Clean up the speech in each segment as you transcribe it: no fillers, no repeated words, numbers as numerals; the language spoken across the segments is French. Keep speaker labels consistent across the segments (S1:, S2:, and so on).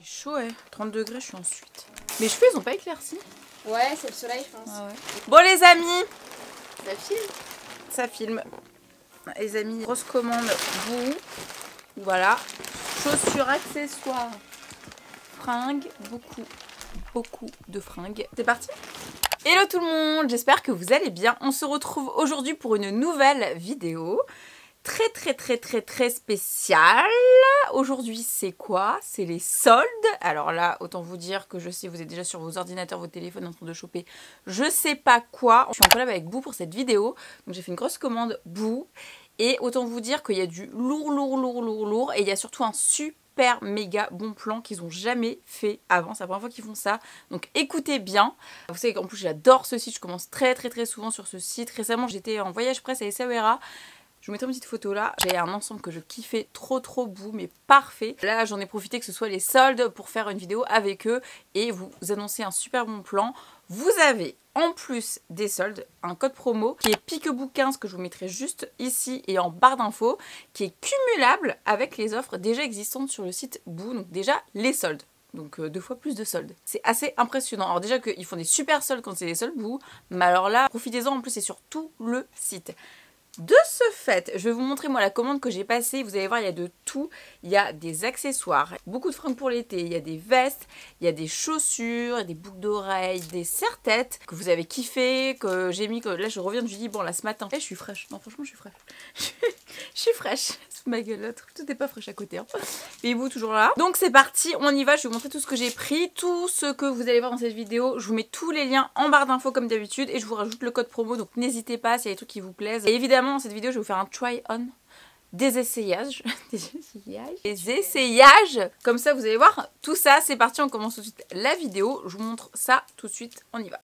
S1: C'est chaud, 30 degrés, je suis en suite. Mes cheveux, ils ont pas éclairci.
S2: Ouais, c'est le soleil, je pense.
S1: Ah ouais. Bon, les amis,
S2: Ça filme.
S1: ça filme. Les amis, grosse commande, vous. Voilà. Chaussures, accessoires, fringues, beaucoup de fringues. C'est parti. Hello tout le monde, j'espère que vous allez bien. On se retrouve aujourd'hui pour une nouvelle vidéo. Très spéciale. Aujourd'hui c'est quoi? C'est les soldes. Alors là, autant vous dire que je sais, vous êtes déjà sur vos ordinateurs, vos téléphones en train de choper je sais pas quoi. Je suis en collab avec Boo pour cette vidéo. Donc j'ai fait une grosse commande Boo. Et autant vous dire qu'il y a du lourd. Et il y a surtout un super méga bon plan qu'ils ont jamais fait avant. C'est la première fois qu'ils font ça. Donc écoutez bien. Vous savez qu'en plus j'adore ce site. Je commence très souvent sur ce site. Récemment j'étais en voyage presse à Essaouira. Je vous mettrai une petite photo là. J'ai un ensemble que je kiffais trop Boo, mais parfait. Là j'en ai profité que ce soit les soldes pour faire une vidéo avec eux et vous annoncer un super bon plan. Vous avez en plus des soldes un code promo qui est Piqueboo15 que je vous mettrai juste ici et en barre d'infos, qui est cumulable avec les offres déjà existantes sur le site Boo. Donc déjà les soldes. Donc 2 fois plus de soldes. C'est assez impressionnant. Alors déjà qu'ils font des super soldes quand c'est les soldes Boo, mais alors là, profitez-en, en plus c'est sur tout le site. De ce fait, je vais vous montrer moi la commande que j'ai passée. Vous allez voir, il y a de tout. Il y a des accessoires, beaucoup de fringues pour l'été. Il y a des vestes, il y a des chaussures, des boucles d'oreilles, des serre-têtes que vous avez kiffé, que j'ai mis. Que là, je reviens, je dis bon là ce matin, je suis fraîche. Non, franchement, je suis fraîche. Je suis fraîche. Sous ma gueule, là, tout n'est pas fraîche à côté. Hein. Et vous toujours là. Donc c'est parti, on y va. Je vais vous montrer tout ce que j'ai pris, tout ce que vous allez voir dans cette vidéo. Je vous mets tous les liens en barre d'infos comme d'habitude et je vous rajoute le code promo. Donc n'hésitez pas s'il y a des trucs qui vous plaisent. Et évidemment, dans cette vidéo, je vais vous faire un try-on, des essayages. Des essayages. Comme ça, vous allez voir tout ça. C'est parti, on commence tout de suite la vidéo. Je vous montre ça tout de suite. On y va.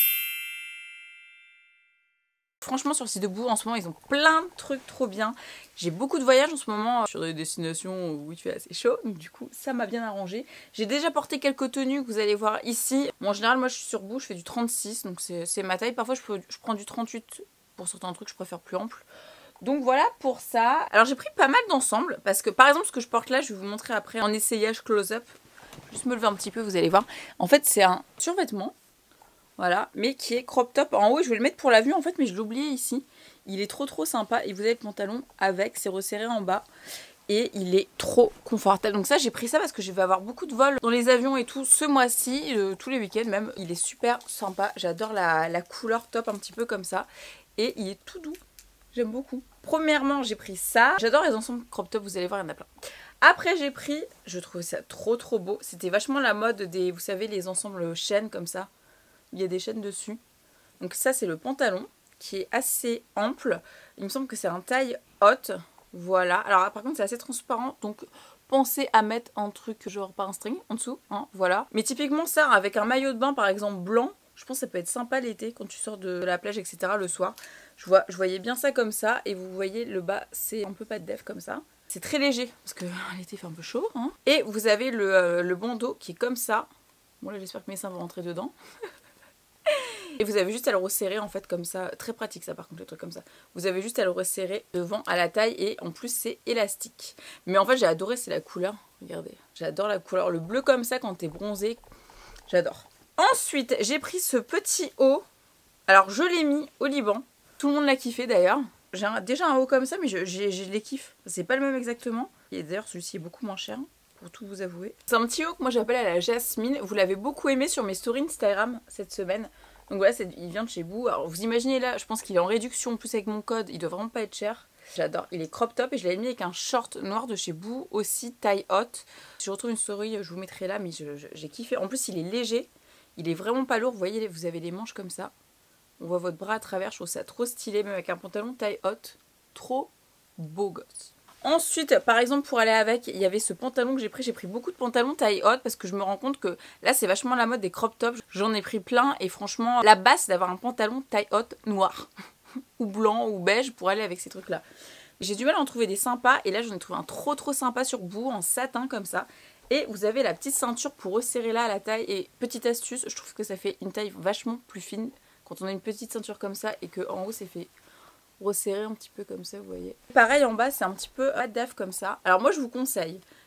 S1: Franchement, sur le site de Boo, en ce moment, ils ont plein de trucs trop bien. J'ai beaucoup de voyages en ce moment sur des destinations où il fait assez chaud. Donc du coup, ça m'a bien arrangé. J'ai déjà porté quelques tenues que vous allez voir ici. Bon, en général, moi, je suis sur Boo, je fais du 36. Donc c'est ma taille. Parfois, je prends du 38. Pour certains trucs, je préfère plus ample. Donc voilà pour ça. Alors, j'ai pris pas mal d'ensemble. Parce que, par exemple, ce que je porte là, je vais vous montrer après en essayage close-up. Juste me lever un petit peu, vous allez voir. En fait, c'est un survêtement. Voilà, mais qui est crop top. En haut, je vais le mettre pour la vue en fait, mais je l'ai oublié ici. Il est trop sympa. Et vous avez le pantalon avec, c'est resserré en bas. Et il est trop confortable. Donc ça, j'ai pris ça parce que je vais avoir beaucoup de vols dans les avions et tout ce mois-ci, tous les week-ends même. Il est super sympa. J'adore la couleur top un petit peu comme ça. Et il est tout doux. J'aime beaucoup. Premièrement, j'ai pris ça. J'adore les ensembles crop top, vous allez voir, il y en a plein. Après, j'ai pris, je trouve ça trop beau. C'était vachement la mode des, vous savez, les ensembles chaînes comme ça. Il y a des chaînes dessus. Donc ça, c'est le pantalon qui est assez ample. Il me semble que c'est un taille haute. Voilà. Alors par contre, c'est assez transparent. Donc pensez à mettre un truc genre pas un string en dessous. Hein, voilà. Mais typiquement ça, avec un maillot de bain par exemple blanc, je pense que ça peut être sympa l'été quand tu sors de la plage, etc. le soir. Je voyais bien ça comme ça. Et vous voyez le bas, c'est un peu pas de def comme ça. C'est très léger parce que l'été fait un peu chaud. Hein. Et vous avez le bandeau qui est comme ça. Bon là, j'espère que mes seins vont rentrer dedans. Et vous avez juste à le resserrer en fait comme ça. Très pratique ça par contre, le truc comme ça. Vous avez juste à le resserrer devant à la taille et en plus c'est élastique. Mais en fait j'ai adoré, c'est la couleur. Regardez, j'adore la couleur. Le bleu comme ça quand t'es bronzé, j'adore. Ensuite j'ai pris ce petit haut. Alors je l'ai mis au Liban. Tout le monde l'a kiffé d'ailleurs. J'ai déjà un haut comme ça mais je les kiffe. C'est pas le même exactement. Et d'ailleurs celui-ci est beaucoup moins cher. Pour tout vous avouer. C'est un petit haut que moi j'appelle à la jasmine. Vous l'avez beaucoup aimé sur mes stories Instagram cette semaine. Donc voilà, il vient de chez Boo. Alors vous imaginez là, je pense qu'il est en réduction en plus avec mon code. Il doit vraiment pas être cher. J'adore. Il est crop top et je l'ai mis avec un short noir de chez Boo, aussi taille haute. Si je retrouve une story, je vous mettrai là, mais j'ai kiffé. En plus il est léger. Il est vraiment pas lourd. Vous voyez, vous avez les manches comme ça. On voit votre bras à travers. Je trouve ça trop stylé, même avec un pantalon taille haute. Trop beau gosse. Ensuite, par exemple, pour aller avec, il y avait ce pantalon que j'ai pris. J'ai pris beaucoup de pantalons taille haute parce que je me rends compte que là, c'est vachement la mode des crop tops. J'en ai pris plein et franchement, la base, c'est d'avoir un pantalon taille haute noir ou blanc ou beige pour aller avec ces trucs-là. J'ai du mal à en trouver des sympas et là, j'en ai trouvé un trop sympa sur Boo en satin comme ça. Et vous avez la petite ceinture pour resserrer là à la taille. Et petite astuce, je trouve que ça fait une taille vachement plus fine quand on a une petite ceinture comme ça et qu'en haut, c'est fait resserrer un petit peu comme ça, vous voyez. Pareil en bas, c'est un petit peu à daf comme ça. Alors moi je vous conseille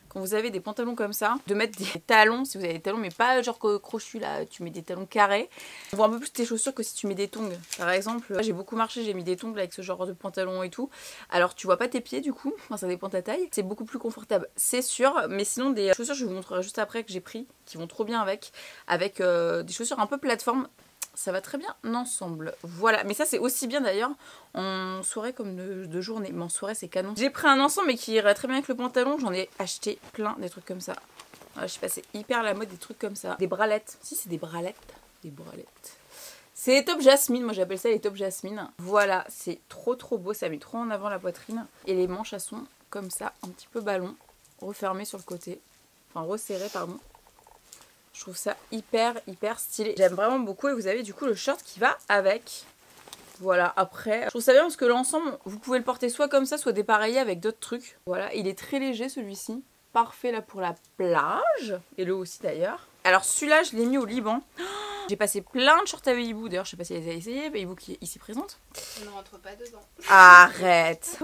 S1: quand vous avez des pantalons comme ça, de mettre des talons, si vous avez des talons, mais pas genre crochus là, tu mets des talons carrés. On voit un peu plus tes chaussures que si tu mets des tongs. Par exemple, là j'ai beaucoup marché, j'ai mis des tongs avec ce genre de pantalon et tout. Alors tu vois pas tes pieds du coup, enfin, ça dépend de ta taille. C'est beaucoup plus confortable, c'est sûr. Mais sinon des chaussures, je vous montrerai juste après que j'ai pris, qui vont trop bien avec des chaussures un peu plateforme. Ça va très bien ensemble. Voilà, mais ça c'est aussi bien d'ailleurs en soirée comme de journée. Mais en soirée c'est canon. J'ai pris un ensemble mais qui irait très bien avec le pantalon. J'en ai acheté plein, des trucs comme ça. Je sais pas, c'est hyper la mode des trucs comme ça. Des bralettes. Si, c'est des bralettes. Des bralettes. C'est les tops jasmine, moi j'appelle ça les tops jasmine. Voilà, c'est trop beau, ça met trop en avant la poitrine. Et les manches elles sont comme ça, un petit peu ballon, refermées sur le côté. Enfin resserrées, pardon. Je trouve ça hyper stylé. J'aime vraiment beaucoup et vous avez du coup le short qui va avec. Voilà, après, je trouve ça bien parce que l'ensemble, vous pouvez le porter soit comme ça, soit dépareillé avec d'autres trucs. Voilà, il est très léger celui-ci. Parfait là pour la plage. Et le aussi d'ailleurs. Alors celui-là, je l'ai mis au Liban. J'ai passé plein de shorts à Babyboux. D'ailleurs, je sais pas si elle les a essayés. Babyboux qui est ici présente.
S2: On ne rentre pas dedans.
S1: Arrête.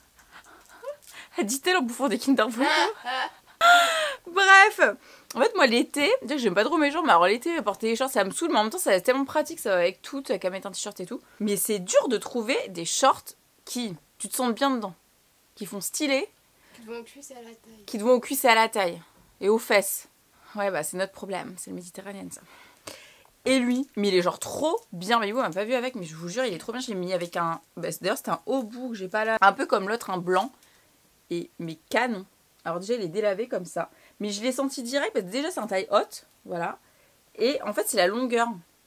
S1: Dit-elle en bouffant des Kinder Bueno. Bref, en fait moi l'été, déjà que j'aime pas trop mes jambes, mais alors l'été porter des shorts ça me saoule, mais en même temps ça va tellement pratique, ça va avec tout, t'as qu'à mettre un t-shirt et tout. Mais c'est dur de trouver des shorts qui, tu te sens bien dedans, qui font stylé.
S2: Qui te vont aux cuisses et à la taille.
S1: Qui te vont aux cuisses et à la taille. Et aux fesses. Ouais bah c'est notre problème, c'est le méditerranéen ça. Et lui, mais il est genre trop bien, mais vous on m'a pas vu avec, mais je vous jure il est trop bien, j'ai mis avec un, bah, d'ailleurs c'était un haut bout que j'ai pas là, un peu comme l'autre, un blanc, et mais canon. Alors déjà il est délavé comme ça. Mais je l'ai senti direct parce que déjà c'est un taille haute. Voilà. Et en fait c'est la longueur.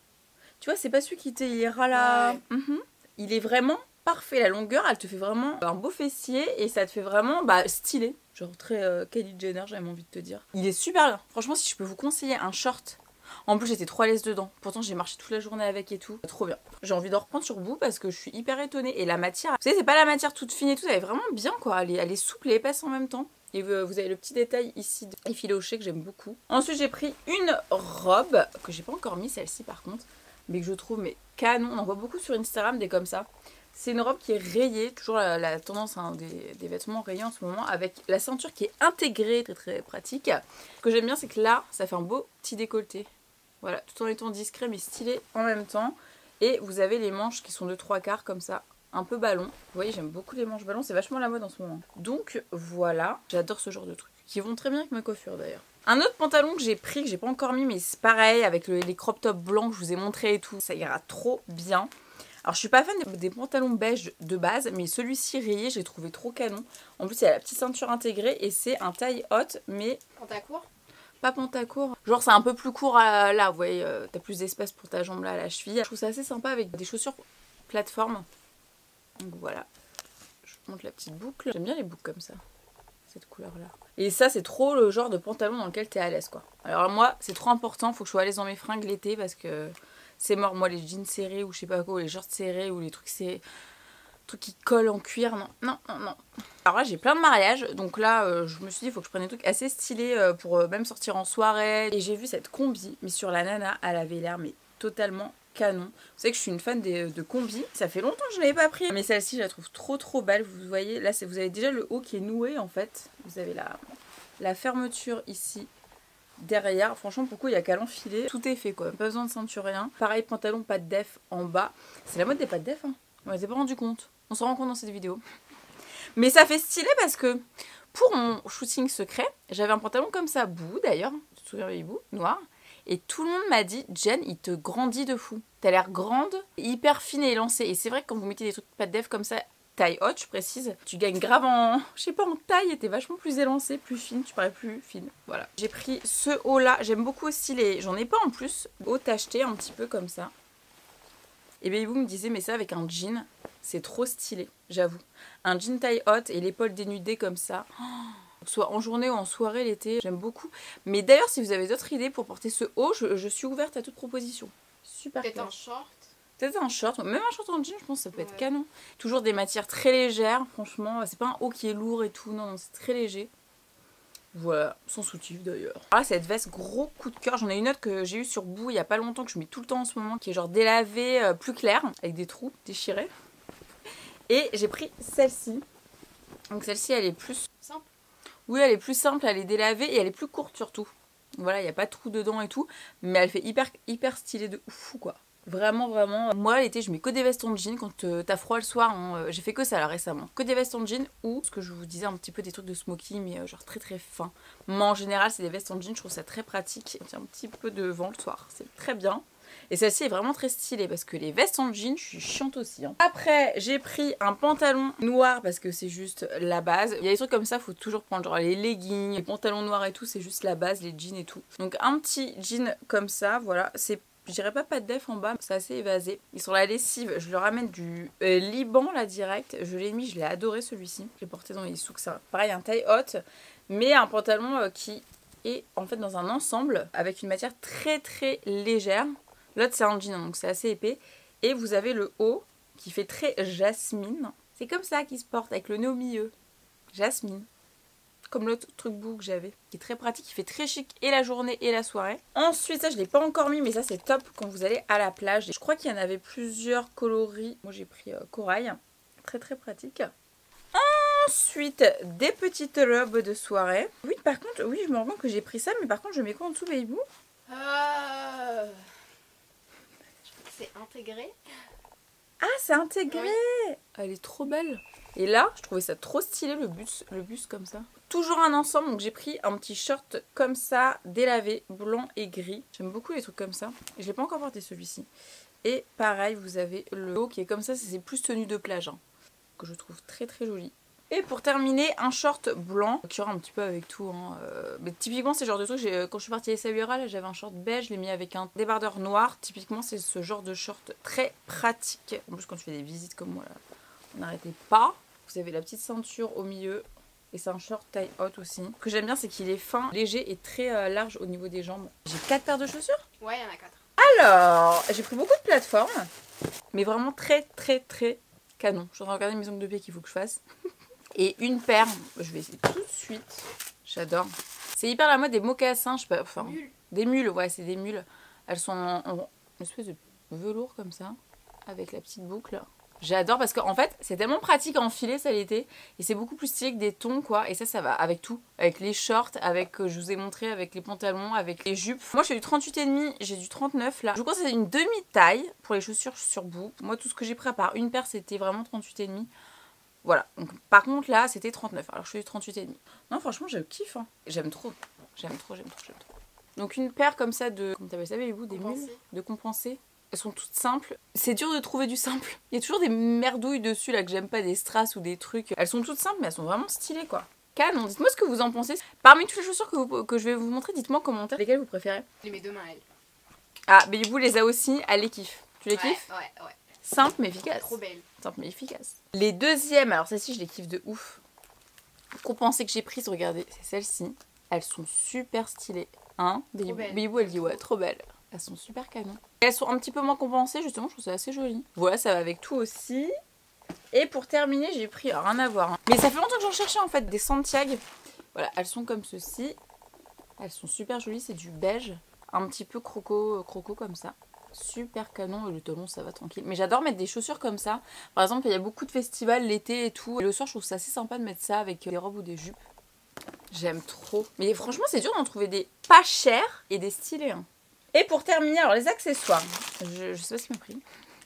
S1: Tu vois c'est pas celui qui t'ira là.
S2: Ouais.
S1: Il est vraiment parfait. La longueur elle te fait vraiment un beau fessier. Et ça te fait vraiment stylé. Genre très Kylie Jenner j'avais envie de te dire. Il est super bien. Franchement si je peux vous conseiller un short. En plus j'étais trop à l'aise dedans. Pourtant j'ai marché toute la journée avec et tout. Trop bien. J'ai envie d'en reprendre sur vous parce que je suis hyper étonnée. Et la matière, vous savez c'est pas la matière toute fine et tout. Elle est vraiment bien quoi. Elle est souple et épaisse en même temps. Et vous avez le petit détail ici effiloché que j'aime beaucoup. Ensuite j'ai pris une robe que j'ai pas encore mis celle-ci par contre. Mais que je trouve mais canon. On en voit beaucoup sur Instagram des comme ça. C'est une robe qui est rayée. Toujours la tendance hein, des vêtements rayés en ce moment. Avec la ceinture qui est intégrée. Très pratique. Ce que j'aime bien c'est que là ça fait un beau petit décolleté. Voilà, tout en étant discret mais stylé en même temps. Et vous avez les manches qui sont de 3/4 comme ça. Un peu ballon. Vous voyez, j'aime beaucoup les manches ballon. C'est vachement la mode en ce moment. Donc, voilà. J'adore ce genre de trucs. Qui vont très bien avec ma coiffure, d'ailleurs. Un autre pantalon que j'ai pris, que j'ai pas encore mis, mais c'est pareil, avec les crop tops blancs que je vous ai montré et tout. Ça ira trop bien. Alors, je suis pas fan des pantalons beige de base, mais celui-ci rayé, j'ai trouvé trop canon. En plus, il y a la petite ceinture intégrée et c'est un taille haute, mais...
S2: Pantacourt ?
S1: Pas pantacourt. Genre, c'est un peu plus court là. Vous voyez, t'as plus d'espace pour ta jambe là à la cheville. Je trouve ça assez sympa avec des chaussures plateforme. Donc voilà, je montre la petite boucle. J'aime bien les boucles comme ça, cette couleur là. Et ça c'est trop le genre de pantalon dans lequel t'es à l'aise quoi. Alors moi c'est trop important, faut que je sois à l'aise dans mes fringues l'été parce que c'est mort. Moi les jeans serrés ou je sais pas quoi, ou les shorts serrés ou les trucs qui collent en cuir, non. Alors là j'ai plein de mariages, donc là je me suis dit il faut que je prenne des trucs assez stylés pour même sortir en soirée. Et j'ai vu cette combi, mais sur la nana elle avait l'air mais totalement canon. Vous savez que je suis une fan de combis. Ça fait longtemps que je ne l'avais pas pris. Mais celle-ci, je la trouve trop belle. Vous voyez, là, vous avez déjà le haut qui est noué, en fait. Vous avez la fermeture ici, derrière. Franchement, pourquoi il n'y a qu'à l'enfiler. Tout est fait, quoi. Pas besoin de ceinture, rien. Pareil, pantalon, pas de def en bas. C'est la mode des pas de def, hein. On s'est pas rendu compte. On s'en rend compte dans cette vidéo. Mais ça fait stylé parce que pour mon shooting secret, j'avais un pantalon comme ça, bout d'ailleurs. Tu te souviens, bout, noir. Et tout le monde m'a dit, Jen, il te grandit de fou. T'as l'air grande, hyper fine et élancée. Et c'est vrai que quand vous mettez des trucs pas de def comme ça, taille haute, je précise, tu gagnes grave en, je sais pas, en taille. Et t'es vachement plus élancée, plus fine, tu parais plus fine. Voilà. J'ai pris ce haut là. J'aime beaucoup aussi les, j'en ai pas en plus, haut tacheté un petit peu comme ça. Et bien vous me disiez, mais ça avec un jean, c'est trop stylé, j'avoue. Un jean taille haute et l'épaule dénudée comme ça. Soit en journée ou en soirée l'été, j'aime beaucoup. Mais d'ailleurs, si vous avez d'autres idées pour porter ce haut, je suis ouverte à toute proposition. Super.
S2: Peut-être un short.
S1: Peut-être un short, même un short en jean, je pense que ça peut être canon. Toujours des matières très légères, franchement. C'est pas un haut qui est lourd et tout, non, c'est très léger. Voilà, sans soutif d'ailleurs. Alors là, cette veste, gros coup de cœur. J'en ai une autre que j'ai eue sur bout il y a pas longtemps, que je mets tout le temps en ce moment, qui est genre délavée, plus claire, avec des trous déchirés. Et j'ai pris celle-ci. Donc celle-ci, elle est plus...
S2: Simple.
S1: Oui, elle est plus simple, elle est délavée et elle est plus courte surtout. Voilà, il n'y a pas de trou dedans et tout. Mais elle fait hyper stylée de ouf, quoi. Vraiment, vraiment. Moi, l'été, je mets que des vestes en jean. Quand t'as froid le soir, hein, j'ai fait que ça là récemment. Que des vestes en jean ou, ce que je vous disais, un petit peu des trucs de smoky, mais genre très fin. Moi, en général, c'est des vestes en jean. Je trouve ça très pratique. On tient un petit peu de vent le soir. C'est très bien. Et celle-ci est vraiment très stylée parce que les vestes en jean, je suis chiante aussi. Hein. Après, j'ai pris un pantalon noir parce que c'est juste la base. Il y a des trucs comme ça, faut toujours prendre genre les leggings, les pantalons noirs et tout, c'est juste la base, les jeans et tout. Donc un petit jean comme ça, voilà, c'est... Je dirais pas de def en bas, c'est assez évasé. Et sur la lessive, je le ramène du Liban là direct. Je l'ai mis, je l'ai adoré celui-ci. Je l'ai porté dans les souks, ça. Pareil, un taille haute, mais un pantalon qui est en fait dans un ensemble avec une matière très légère. L'autre c'est un jean, donc c'est assez épais. Et vous avez le haut qui fait très jasmine. C'est comme ça qu'il se porte, avec le nez au milieu. Jasmine. Comme l'autre truc bout que j'avais, qui est très pratique, qui fait très chic et la journée et la soirée. Ensuite, ça je l'ai pas encore mis, mais ça c'est top quand vous allez à la plage. Je crois qu'il y en avait plusieurs coloris. Moi j'ai pris corail, très pratique. Ensuite, des petites robes de soirée. Oui, par contre, oui, je me rends compte que j'ai pris ça, mais par contre, je mets quoi en dessous, Baby Boo?
S2: C'est intégré.
S1: Ah, c'est intégré. Oui. Elle est trop belle. Et là, je trouvais ça trop stylé, le bus comme ça. Toujours un ensemble, donc j'ai pris un petit short comme ça, délavé, blanc et gris. J'aime beaucoup les trucs comme ça. Je ne l'ai pas encore porté celui-ci. Et pareil, vous avez le haut qui est comme ça, c'est plus tenue de plage. Hein, que je trouve très joli. Et pour terminer, un short blanc qui ira un petit peu avec tout. Hein. Mais typiquement, c'est le genre de truc. Quand je suis partie à Essaouira, j'avais un short beige, je l'ai mis avec un débardeur noir. Typiquement, c'est ce genre de short très pratique. En plus, quand tu fais des visites comme moi, là, on n'arrêtait pas. Vous avez la petite ceinture au milieu. Et c'est un short taille haute aussi. Ce que j'aime bien, c'est qu'il est fin, léger et très large au niveau des jambes. J'ai 4 paires de chaussures.
S2: Ouais, il y en a 4.
S1: Alors, j'ai pris beaucoup de plateformes. Mais vraiment très canon. Je suis en train de regarder mes ongles de pied qu'il faut que je fasse. Et une paire, je vais essayer tout de suite. J'adore. C'est hyper la mode des mocassins, je sais pas, enfin, des mules, ouais, c'est des mules. Elles sont en une espèce de velours comme ça, avec la petite boucle. J'adore parce qu'en fait, c'est tellement pratique à enfiler ça l'été. Et c'est beaucoup plus stylé que des tons, quoi. Et ça va avec tout. Avec les shorts, avec, je vous ai montré, avec les pantalons, avec les jupes. Moi, j'ai du 38,5, j'ai du 39 là. Je crois que c'est une demi-taille pour les chaussures sur bout. Moi, tout ce que j'ai pris à part une paire, c'était vraiment 38,5. Voilà, donc par contre là c'était 39, alors je suis 38,5. Non franchement je kiffe, hein. J'aime trop. Donc une paire comme ça de, comment t'appelles ça Baby Boo, des mules de compensés. Elles sont toutes simples. C'est dur de trouver du simple. Il y a toujours des merdouilles dessus là que j'aime pas, des strass ou des trucs. Elles sont toutes simples mais elles sont vraiment stylées quoi. Canon, dites-moi ce que vous en pensez. Parmi toutes les chaussures que je vais vous montrer, dites-moi en commentaire lesquelles vous préférez.
S2: Je les mets demain elle.
S1: Ah, Baby Boo les a aussi, elle les kiffe. Tu les kiffes?
S2: Ouais.
S1: Simple mais efficace.
S2: Trop belle.
S1: Simple mais efficace. Les deuxièmes, alors celles-ci je les kiffe de ouf. Compensées que j'ai prises, regardez, c'est celles-ci. Elles sont super stylées. Hein, Baby Boo elle dit ouais, trop belles. Elles sont super canon. Elles sont un petit peu moins compensées justement, je trouve ça assez joli. Voilà, ça va avec tout aussi. Et pour terminer, j'ai pris, alors, rien à voir. Hein. Mais ça fait longtemps que j'en cherchais en fait, des Santiago. Voilà, elles sont comme ceci. Elles sont super jolies, c'est du beige. Un petit peu croco comme ça. Super canon et le talon ça va tranquille. Mais j'adore mettre des chaussures comme ça. Par exemple il y a beaucoup de festivals l'été et tout. Et le soir je trouve ça assez sympa de mettre ça avec des robes ou des jupes. J'aime trop. Mais franchement c'est dur d'en trouver des pas chers et des stylés. Hein. Et pour terminer alors les accessoires. Je sais pas ce qu'il m'a pris.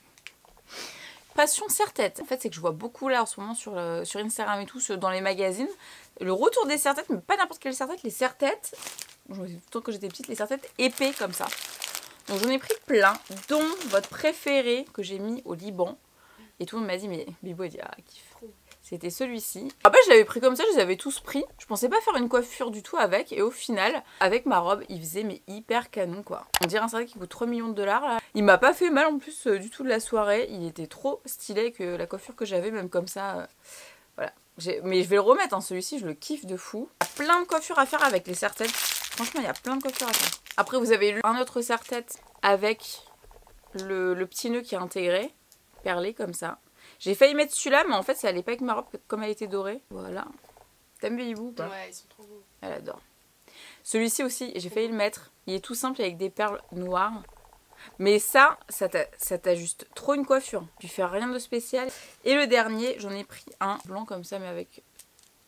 S1: Passion serre-tête. En fait c'est que je vois beaucoup là en ce moment sur Instagram et tout, dans les magazines. Le retour des serre-têtes, mais pas n'importe quelle serre-tête. Les serre-têtes, je me disais tout le temps que j'étais petite, les serre-têtes épais comme ça. Donc j'en ai pris plein, dont votre préféré que j'ai mis au Liban. Et tout le monde m'a dit, mais Bibo a dit, ah, kiff. C'était celui-ci. Ah bah je l'avais pris comme ça, je les avais tous pris. Je pensais pas faire une coiffure du tout avec. Et au final, avec ma robe, il faisait mais hyper canon quoi. On dirait un sac qui coûte 3 millions de dollars là. Il m'a pas fait mal en plus du tout de la soirée. Il était trop stylé que la coiffure que j'avais, même comme ça. Voilà. Mais je vais le remettre, hein, celui-ci, je le kiffe de fou. Il y a plein de coiffures à faire avec les serre-têtes. Franchement, il y a plein de coiffures à faire. Après, vous avez un autre serre-tête avec le petit nœud qui est intégré, perlé comme ça. J'ai failli mettre celui-là, mais en fait, ça allait pas avec ma robe comme elle était dorée. Voilà. T'aimes Baby Boo ou pas?
S2: Ouais, ils sont trop beaux.
S1: Elle adore. Celui-ci aussi, j'ai failli le mettre. Il est tout simple avec des perles noires. Mais ça t'ajuste trop une coiffure. Tu fais rien de spécial. Et le dernier, j'en ai pris un blanc comme ça, mais avec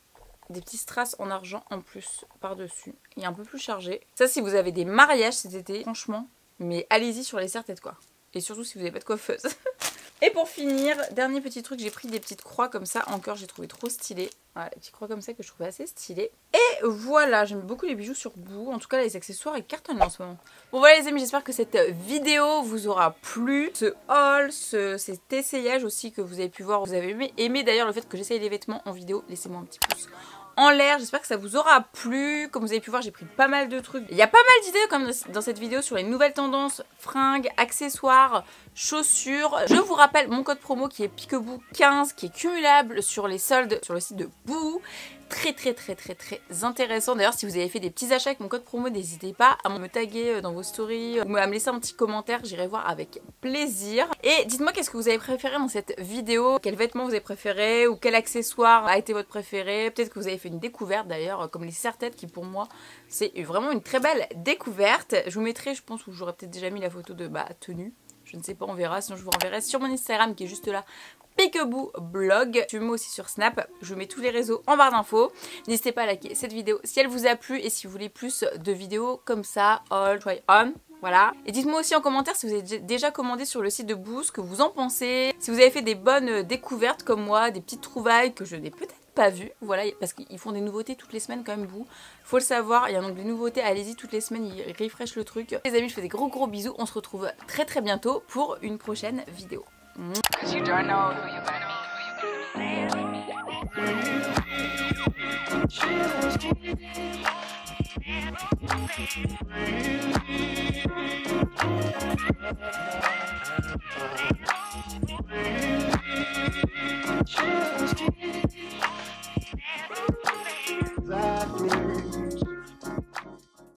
S1: des petits strass en argent en plus par-dessus. Il est un peu plus chargé. Ça, si vous avez des mariages cet été, franchement, mais allez-y sur les serre-têtes quoi. Et surtout si vous n'avez pas de coiffeuse. Et pour finir, dernier petit truc, j'ai pris des petites croix comme ça en cœur, j'ai trouvé trop stylé. Voilà, des petites croix comme ça que je trouvais assez stylé. Et voilà, j'aime beaucoup les bijoux sur bout. En tout cas, les accessoires, ils cartonnent en ce moment. Bon voilà les amis, j'espère que cette vidéo vous aura plu. Ce haul, cet essayage aussi que vous avez pu voir, vous avez aimé d'ailleurs le fait que j'essaye les vêtements en vidéo. Laissez-moi un petit pouce en l'air, j'espère que ça vous aura plu. Comme vous avez pu voir, j'ai pris pas mal de trucs. Il y a pas mal d'idées comme dans cette vidéo sur les nouvelles tendances, fringues, accessoires, chaussures. Je vous rappelle mon code promo qui est Piquebou15 qui est cumulable sur les soldes sur le site de Bouhou. Très intéressant. D'ailleurs, si vous avez fait des petits achats avec mon code promo, n'hésitez pas à me taguer dans vos stories ou à me laisser un petit commentaire, j'irai voir avec plaisir. Et dites-moi qu'est-ce que vous avez préféré dans cette vidéo, quels vêtements vous avez préféré ou quel accessoire a été votre préféré. Peut-être que vous avez fait une découverte d'ailleurs, comme les serre-têtes qui pour moi c'est vraiment une très belle découverte. Je vous mettrai, je pense, où j'aurais peut-être déjà mis la photo de tenue. Je ne sais pas, on verra, sinon je vous renverrai sur mon Instagram qui est juste là. Piquebou blog, je me mets aussi sur Snap, je vous mets tous les réseaux en barre d'infos. N'hésitez pas à liker cette vidéo si elle vous a plu et si vous voulez plus de vidéos comme ça, all try on. Voilà. Et dites-moi aussi en commentaire si vous avez déjà commandé sur le site de Bouhou, ce que vous en pensez. Si vous avez fait des bonnes découvertes comme moi, des petites trouvailles que je n'ai peut-être pas vues. Voilà, parce qu'ils font des nouveautés toutes les semaines quand même, Bouhou. Faut le savoir, il y a donc des nouveautés, allez-y toutes les semaines, ils refreshent le truc. Les amis, je fais des gros bisous. On se retrouve très bientôt pour une prochaine vidéo. Cause you don't know who you're gonna meet.